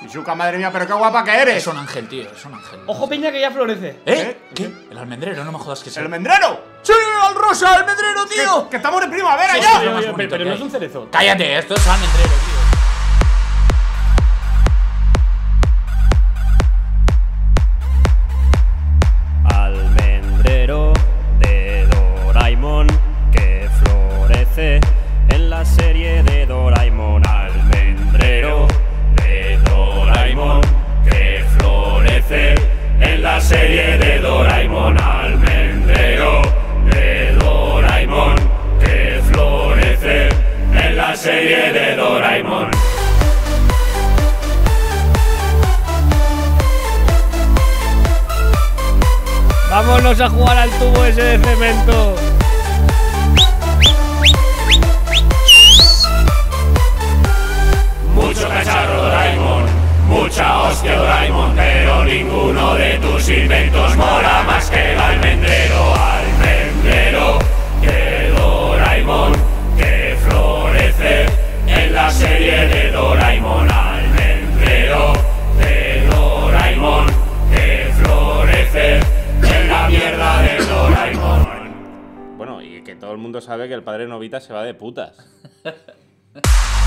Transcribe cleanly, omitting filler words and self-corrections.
Shizuka, madre mía, pero qué guapa que eres. Es un ángel, tío, es un ángel. Ojo, Peña, que ya florece. ¿Qué? El almendrero, no me jodas que ¿El sea. almendrero? ¡Sí, al rosa, almendrero, tío! Que estamos en primavera Sí, ya. sí, lo más bonito Pero que no hay. es un cerezo. Cállate, esto es almendrero, tío. Almendrero de Doraemon que florece en la serie de Doraemon. Almendrero de Doraemon que florece en la serie de Doraemon. Almendrero de Doraemon que florece en la serie de Doraemon. Vámonos a jugar al tubo ese de cemento. Mucho cacharro Doraemon, mucha hostia Doraemon, pero ninguno de tus inventos mola más que el almendrero. Almendrero de Doraemon que florece en la serie de Doraemon. Almendrero de Doraemon que florece en la mierda de Doraemon. Bueno, y que todo el mundo sabe que el padre Novita se va de putas.